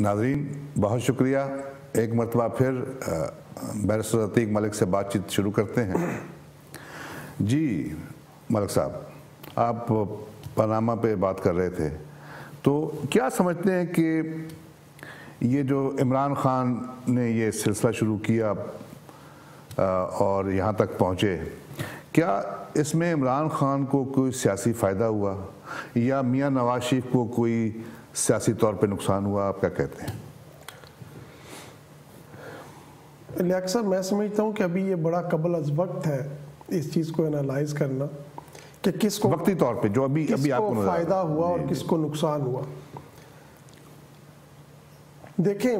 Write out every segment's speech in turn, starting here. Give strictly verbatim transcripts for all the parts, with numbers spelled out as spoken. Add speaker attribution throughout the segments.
Speaker 1: नाज़रीन बहुत शुक्रिया। एक मरतबा फिर बैरिस्टर अतीक मलिक से बातचीत शुरू करते हैं। जी मलिक साहब, आप पनामा पे बात कर रहे थे, तो क्या समझते हैं कि ये जो इमरान खान ने ये सिलसिला शुरू किया और यहाँ तक पहुँचे, क्या इसमें इमरान खान को कोई सियासी फ़ायदा हुआ या मियाँ नवाज शरीफ को कोई सियासी तौर पे नुकसान हुआ? आप क्या कहते हैं?
Speaker 2: लियाकत साहब, मैं समझता हूँ कि अभी ये बड़ा कबल अज़ वक्त है इस चीज़ को एनालाइज करना कि किसको
Speaker 1: वक्ती तौर पे जो अभी अभी आपको
Speaker 2: फ़ायदा हुआ और किसको नुकसान हुआ। देखें,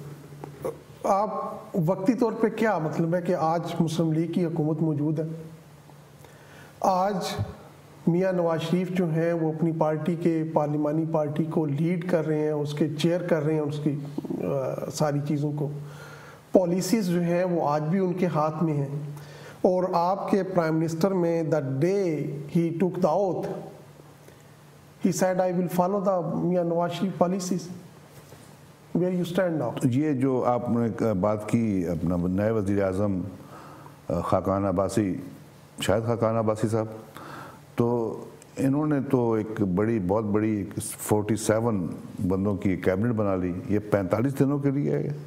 Speaker 2: आप वक्ती तौर पे क्या मतलब है कि आज मुस्लिम लीग की हुकूमत मौजूद है, आज मियाँ नवाज शरीफ जो हैं वो अपनी पार्टी के पार्लिमानी पार्टी को लीड कर रहे हैं, उसके चेयर कर रहे हैं, उसकी आ, सारी चीज़ों को, पॉलिसीज़ जो हैं वो आज भी उनके हाथ में हैं। और आपके prime minister in the day he took the oath he said I will follow the Mian Nawaz Sharif policies. Where you stand now?
Speaker 1: ये जो आपने बात की अपना नए वज़ीर आज़म खाकान अब्बासी, शायद खाकान अब्बासी साहब, तो इन्होंने तो एक बड़ी बहुत बड़ी सैंतालीस बंदों की कैबिनेट बना ली। ये पैंतालीस दिनों के लिए है।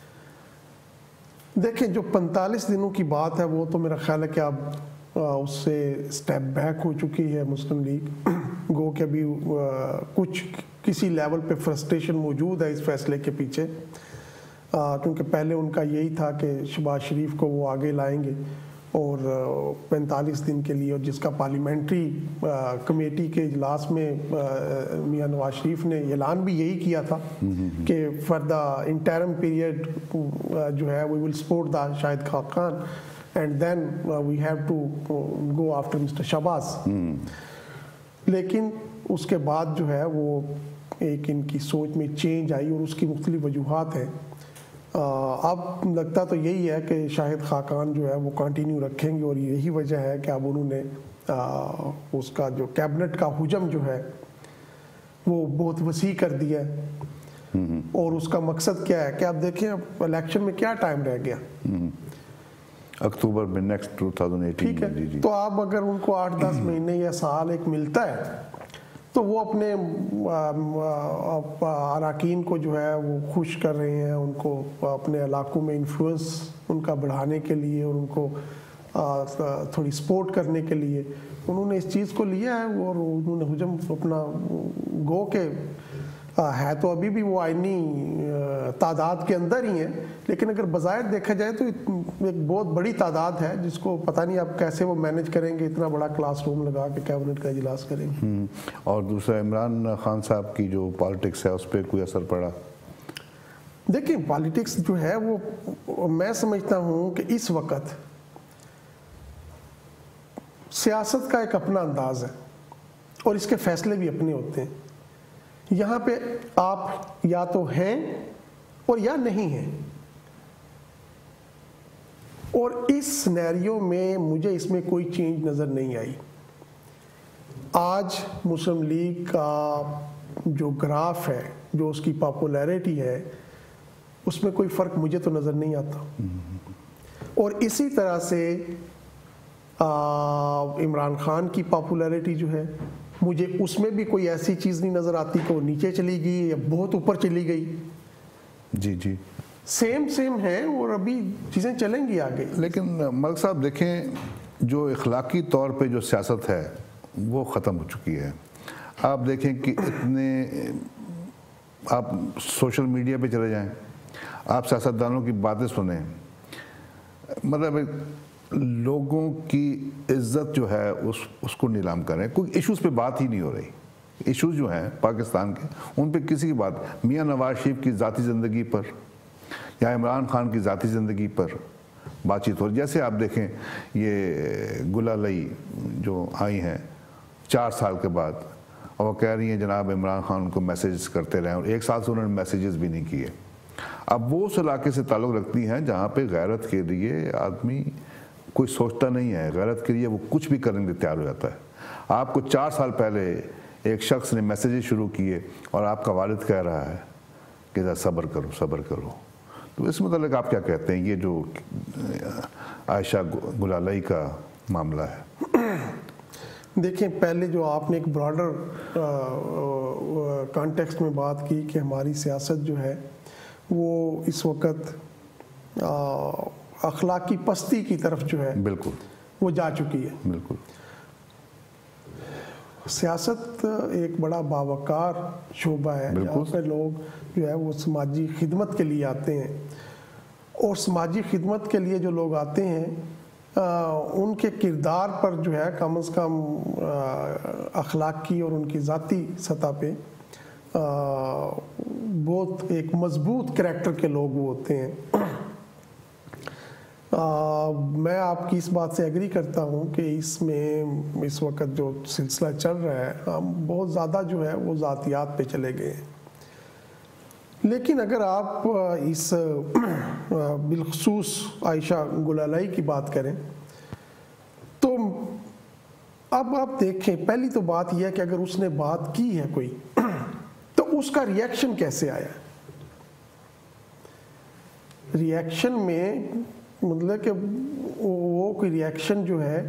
Speaker 2: देखें, जो पैंतालीस दिनों की बात है वो तो मेरा ख्याल है कि अब उससे स्टेप बैक हो चुकी है मुस्लिम लीग। गो के अभी कुछ किसी लेवल पे फ्रस्ट्रेशन मौजूद है इस फैसले के पीछे, क्योंकि पहले उनका यही था कि शहबाज शरीफ को वो आगे लाएंगे और पैंतालीस दिन के लिए, और जिसका पार्लियामेंट्री कमेटी के इजलास में मियाँ नवाज शरीफ ने ऐलान भी यही किया था कि फॉर द इंटरम पीरियड जो है we will support the Shahid Khaqan and then we have to go after mister Shahbaz. लेकिन उसके बाद जो है वो एक इनकी सोच में चेंज आई और उसकी मुख्तलिफ वजूहात हैं। अब लगता तो यही है कि शाहिद खाकान जो है वो कंटिन्यू रखेंगे और यही वजह है कि अब उन्होंने उसका जो कैबिनेट का हुजम जो है वो बहुत वसी कर दिया है। और उसका मकसद क्या है कि आप देखें, अब इलेक्शन में क्या टाइम रह गया,
Speaker 1: अक्टूबर में नेक्स्ट दो हज़ार अठारह।
Speaker 2: ठीक है, तो आप अगर उनको आठ दस महीने या साल एक मिलता है तो वो अपने अराकीन को जो है वो खुश कर रहे हैं, उनको अपने इलाकों में इन्फ्लुएंस उनका बढ़ाने के लिए और उनको थोड़ी सपोर्ट करने के लिए उन्होंने इस चीज़ को लिया है। और उन्होंने हुजम अपना गो के है तो अभी भी वो आईनी तादाद के अंदर ही हैं, लेकिन अगर बज़ाहिर देखा जाए तो एक बहुत बड़ी तादाद है जिसको पता नहीं आप कैसे वो मैनेज करेंगे, इतना बड़ा क्लासरूम लगा के कैबिनेट का इजलास करेंगे।
Speaker 1: और दूसरा, इमरान खान साहब की जो पॉलिटिक्स है उस पर कोई असर पड़ा?
Speaker 2: देखिए, पॉलिटिक्स जो है वो मैं समझता हूँ कि इस वक्त सियासत का एक अपना अंदाज है और इसके फैसले भी अपने होते हैं। यहाँ पे आप या तो हैं और या नहीं हैं, और इस सिनेरियो में मुझे इसमें कोई चेंज नज़र नहीं आई। आज मुस्लिम लीग का जो ग्राफ है, जो उसकी पॉपुलैरिटी है, उसमें कोई फ़र्क मुझे तो नज़र नहीं आता। और इसी तरह से इमरान खान की पॉपुलैरिटी जो है, मुझे उसमें भी कोई ऐसी चीज़ नहीं नज़र आती कि वो नीचे चली गई या बहुत ऊपर चली गई।
Speaker 1: जी जी,
Speaker 2: सेम सेम है और अभी चीज़ें चलेंगी आगे।
Speaker 1: लेकिन मलिक साहब देखें, जो इखलाकी तौर पे जो सियासत है वो ख़त्म हो चुकी है। आप देखें कि इतने, आप सोशल मीडिया पे चले जाएं, आप सियासतदानों की बातें सुने, मतलब लोगों की इज्जत जो है उस उसको नीलाम करें। कोई इश्यूज़ पे बात ही नहीं हो रही। इश्यूज़ जो हैं पाकिस्तान के, उन पे किसी की बात, मियाँ नवाज शरीफ की ज़ाती ज़िंदगी पर या इमरान खान की ज़ाती ज़िंदगी पर बातचीत हो रही। जैसे आप देखें, ये गुलालई जो आई हैं चार साल के बाद, और वो कह रही हैं जनाब इमरान खान उनको मैसेजेस करते रहे, और एक साल से उन्होंने मैसेजेस भी नहीं किए। अब वो उस इलाके से ताल्लुक़ रखती हैं जहाँ पे गैरत के लिए आदमी कोई सोचता नहीं है, गैरत के लिए वो कुछ भी करने के लिए तैयार हो जाता है। आपको चार साल पहले एक शख्स ने मैसेजेस शुरू किए और आपका वालिद कह रहा है کہ ذرا صبر کرو صبر کرو. تو اس متعلق آپ کیا کہتے ہیں یہ جو عائشہ گلالئی کا معاملہ ہے؟
Speaker 2: دیکھیں پہلے جو آپ نے ایک براڈر کانٹیکسٹ میں بات کی کہ ہماری سیاست جو ہے وہ اس وقت اخلاقی پستی کی طرف جو ہے
Speaker 1: بالکل
Speaker 2: وہ جا چکی ہے.
Speaker 1: بالکل.
Speaker 2: سیاست ایک بڑا باوقار شعبہ ہے جہاں پہ لوگ جو ہے وہ سماجی خدمت کے لیے آتے ہیں, اور سماجی خدمت کے لیے جو لوگ آتے ہیں ان کے کردار پر جو ہے کم از کم اخلاقی اور ان کی ذاتی سطح پہ بہت ایک مضبوط کریکٹر کے لوگ وہ ہوتے ہیں. میں آپ کی اس بات سے ایگری کرتا ہوں کہ اس میں اس وقت جو سلسلہ چل رہا ہے ہم بہت زیادہ جو ہے وہ ذاتیات پہ چلے گئے ہیں. لیکن اگر آپ اس بالخصوص عائشہ گلالئی کی بات کریں تو اب آپ دیکھیں, پہلی تو بات یہ ہے کہ اگر اس نے بات کی ہے کوئی تو اس کا ری ایکشن کیسے آیا. ری ایکشن میں مطلب کہ وہ کوئی ری ایکشن جو ہے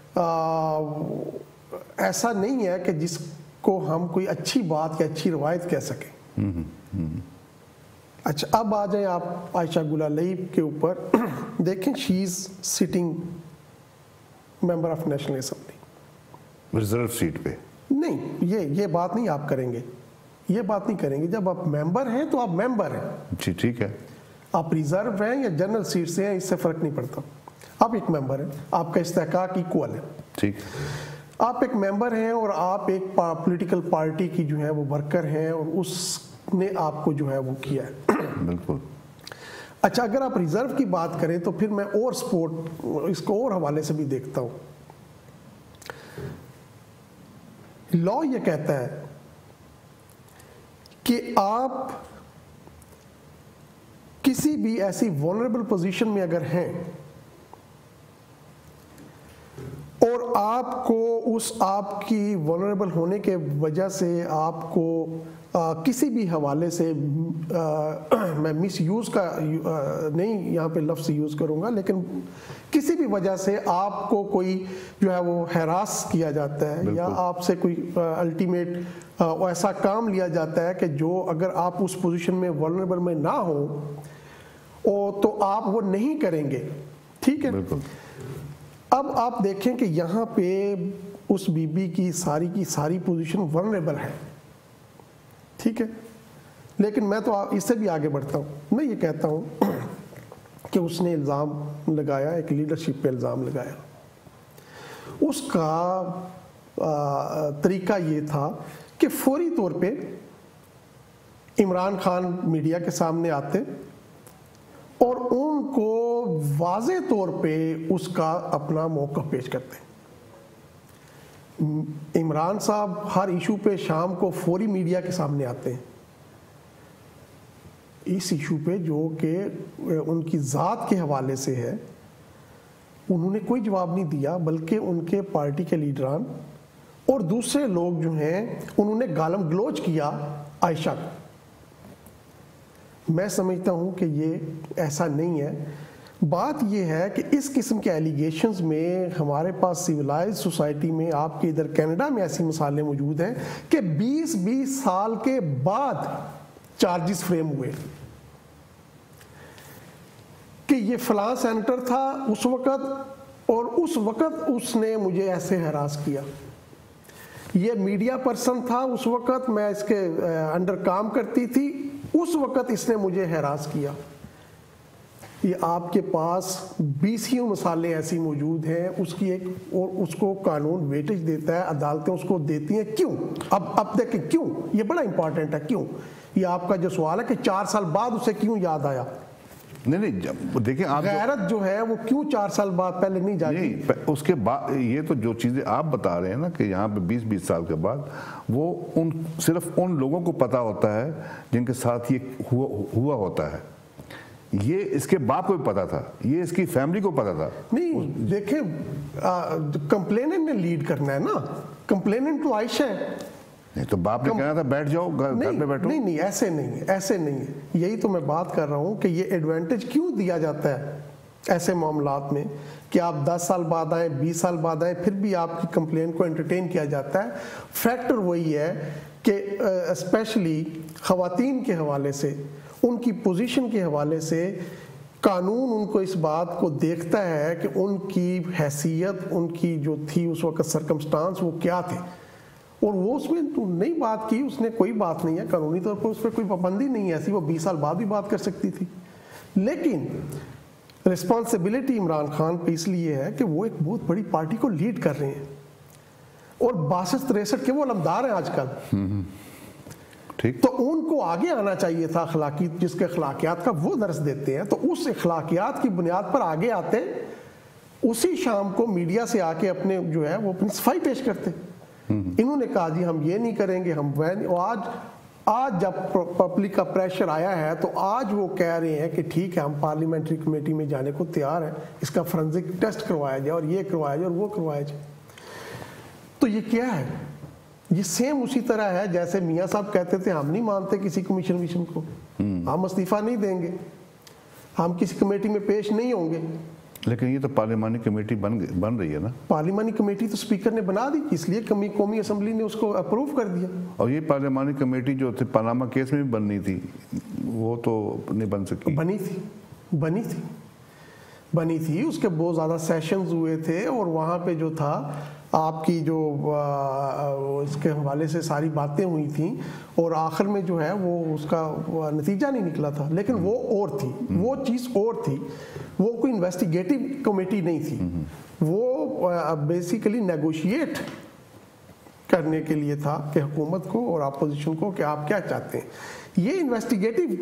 Speaker 2: ایسا نہیں ہے کہ جس کو ہم کوئی اچھی بات یا اچھی روایت کہہ سکیں. اچھا اب آ جائیں آپ عائشہ گلالئی کے اوپر. دیکھیں she is sitting member of national assembly
Speaker 1: reserve seat پہ.
Speaker 2: نہیں یہ یہ بات نہیں آپ کریں گے, یہ بات نہیں کریں گے. جب آپ ممبر ہیں تو آپ ممبر ہیں.
Speaker 1: جی ٹھیک ہے.
Speaker 2: آپ ریزرو ہیں یا جنرل سیٹ سے ہیں اس سے فرق نہیں پڑتا, آپ ایک ممبر ہیں, آپ کا استحقاق ایکول ہے.
Speaker 1: ٹھیک.
Speaker 2: آپ ایک ممبر ہیں اور آپ ایک پولیٹیکل پارٹی کی جو ہے وہ ورکر ہیں اور اس نے آپ کو جو ہے وہ کیا ہے.
Speaker 1: بالکل.
Speaker 2: اچھا اگر آپ ریزرو کی بات کریں تو پھر میں اور سپورٹ اس کو اور حوالے سے بھی دیکھتا ہوں. لا یہ کہتا ہے کہ آپ کسی بھی ایسی وولنریبل پوزیشن میں اگر ہیں اور آپ کو اس آپ کی وولنریبل ہونے کے وجہ سے آپ کو آ, کسی بھی حوالے سے آ, میں مس یوز کا آ, نہیں یہاں پہ لفظ یوز کروں گا, لیکن کسی بھی وجہ سے آپ کو کوئی جو ہے وہ ہراس کیا جاتا ہے یا آپ سے کوئی الٹیمیٹ ایسا کام لیا جاتا ہے کہ جو اگر آپ اس پوزیشن میں وولنریبل میں نہ ہوں تو آپ وہ نہیں کریں گے. ٹھیک ہے. اب آپ دیکھیں کہ یہاں پہ اس بی بی کی ساری کی ساری پوزیشن ورنریبل ہے. ٹھیک ہے. لیکن میں تو اس سے بھی آگے بڑھتا ہوں. میں یہ کہتا ہوں کہ اس نے الزام لگایا, ایک لیڈرشپ پہ الزام لگایا. اس کا طریقہ یہ تھا کہ فوری طور پہ عمران خان میڈیا کے سامنے آتے اور ان کو واضح طور پہ اس کا اپنا موقف پیش کرتے. عمران صاحب ہر ایشو پہ شام کو فوری میڈیا کے سامنے آتے ہیں. اس ایشو پہ جو کہ ان کی ذات کے حوالے سے ہے انہوں نے کوئی جواب نہیں دیا, بلکہ ان کے پارٹی کے لیڈران اور دوسرے لوگ جو ہیں انہوں نے گالم گلوچ کیا عائشہ کو. میں سمجھتا ہوں کہ یہ ایسا نہیں ہے. بات یہ ہے کہ اس قسم کے ایلیگیشنز میں ہمارے پاس سیولائز سوسائٹی میں, آپ کے ادھر کینیڈا میں ایسی مثالیں موجود ہیں کہ بیس بیس سال کے بعد چارجز فریم ہوئے کہ یہ فلاں سینیٹر تھا اس وقت اور اس وقت اس نے مجھے ایسے ہراس کیا, یہ میڈیا پرسن تھا اس وقت میں اس کے انڈر کام کرتی تھی اس وقت اس نے مجھے ہراس کیا. یہ آپ کے پاس بیسیوں مثالیں ایسی موجود ہیں. اس کی ایک اور اس کو قانون ویٹیج دیتا ہے, عدالتیں اس کو دیتی ہیں. کیوں؟ اب اب دیکھیں کیوں, یہ بڑا امپورٹنٹ ہے. کیوں یہ آپ کا جو سوال ہے کہ چار سال بعد اسے کیوں یاد آیا؟
Speaker 1: نہیں نہیں دیکھیں آپ
Speaker 2: غیرت جو ہے وہ کیوں چار سال بعد پہلے نہیں جاتی؟
Speaker 1: اس کے بعد یہ تو جو چیزیں آپ بتا رہے ہیں نا کہ یہاں پہ بیس بیس سال کے بعد وہ ان صرف ان لوگوں کو پتا ہوتا ہے جن کے ساتھ یہ ہوا ہوتا ہے. یہ اس کے باپ کو بھی پتا تھا, یہ اس کی فیملی کو پتا تھا.
Speaker 2: نہیں دیکھیں کمپلیننٹ نے لیڈ کرنا ہے نا, کمپلیننٹ تو عائشہ ہے.
Speaker 1: नहीं तो बाप ने कहना था बैठ जाओ, घर पे बैठो।
Speaker 2: नहीं नहीं ऐसे नहीं है, ऐसे नहीं है। यही तो मैं बात कर रहा हूँ कि ये एडवांटेज क्यों दिया जाता है ऐसे मामलात में कि आप दस साल बाद आए, बीस साल बाद आए, फिर भी आपकी कंप्लेन को एंटरटेन किया जाता है। फैक्टर वही है कि स्पेशली ख़वातीन के हवाले से, उनकी पोजीशन के हवाले से कानून उनको इस बात को देखता है कि उनकी हैसियत, उनकी जो थी उस वक्त सरकमस्टांस वो क्या थे, और वो उसमें तो नई बात की, उसने कोई बात नहीं है कानूनी तौर पर उस पर कोई पाबंदी नहीं है ऐसी, वो बीस साल बाद भी बात कर सकती थी। लेकिन रिस्पॉन्सिबिलिटी इमरान खान पे इसलिए है कि वो एक बहुत बड़ी पार्टी को लीड कर रहे हैं और बासठ तिरसठ के वो अलमदार हैं आजकल,
Speaker 1: ठीक।
Speaker 2: तो उनको आगे आना चाहिए था। अखलाकी, जिसके अखलाकियात का वो दर्स देते हैं, तो उस अखलाकियात की बुनियाद पर आगे आते, उसी शाम को मीडिया से आके अपने जो है वो अपनी सफाई पेश करते। इन्होंने कहा जी हम ये नहीं करेंगे, हम वह नहीं। और आज आज जब पब्लिक का प्रेशर आया है तो आज वो कह रहे हैं कि ठीक है हम पार्लियामेंट्री कमेटी में जाने को तैयार हैं, इसका फोरेंसिक टेस्ट करवाया जाए और ये करवाया जाए और वो करवाया जाए। तो ये क्या है? ये सेम उसी तरह है जैसे मियाँ साहब कहते थे हम नहीं मानते किसी कमीशन विशन को, हम इस्तीफा नहीं देंगे, हम किसी कमेटी में पेश नहीं होंगे।
Speaker 1: लेकिन ये तो पार्लिमानी कमेटी बन बन रही है ना।
Speaker 2: पार्लिमानी कमेटी तो स्पीकर ने बना दी, इसलिए कमी कौमी असम्बली ने उसको अप्रूव कर दिया।
Speaker 1: और ये पार्लिमानी कमेटी जो थी पनामा केस में भी बननी थी, वो तो नहीं बन सकी।
Speaker 2: बनी थी बनी थी बनी थी उसके बहुत ज़्यादा सेशंस हुए थे, और वहाँ पे जो था आपकी जो इसके हवाले से सारी बातें हुई थी, और आखिर में जो है वो उसका नतीजा नहीं निकला था। लेकिन वो और थी, वो चीज़ और थी, वो कोई इन्वेस्टिगेटिव कमेटी नहीं थी, वो बेसिकली नेगोशिएट करने के लिए था कि हुकूमत को और अपोजिशन को कि आप क्या चाहते हैं। ये इन्वेस्टिगेटिव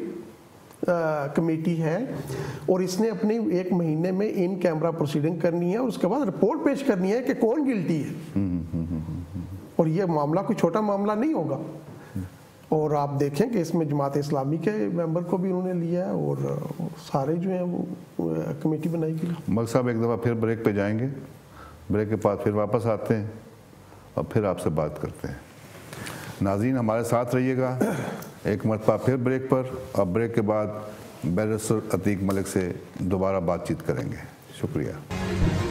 Speaker 2: कमेटी है और इसने अपने एक महीने में इन कैमरा प्रोसीडिंग करनी है और उसके बाद रिपोर्ट पेश करनी है कि कौन गिल्टी है। और ये मामला कोई छोटा मामला नहीं होगा। और आप देखें कि इसमें जमात इस्लामी के मेंबर को भी उन्होंने लिया है और सारे जो हैं वो कमेटी बनाई गई।
Speaker 1: मलिक साहब एक दफ़ा फिर ब्रेक पे जाएंगे, ब्रेक के बाद फिर वापस आते हैं और फिर आपसे बात करते हैं। नाज़रीन हमारे साथ रहिएगा, एक मरतबा फिर ब्रेक पर, और ब्रेक के बाद बैरिस्टर अतीक मलिक से दोबारा बातचीत करेंगे। शुक्रिया।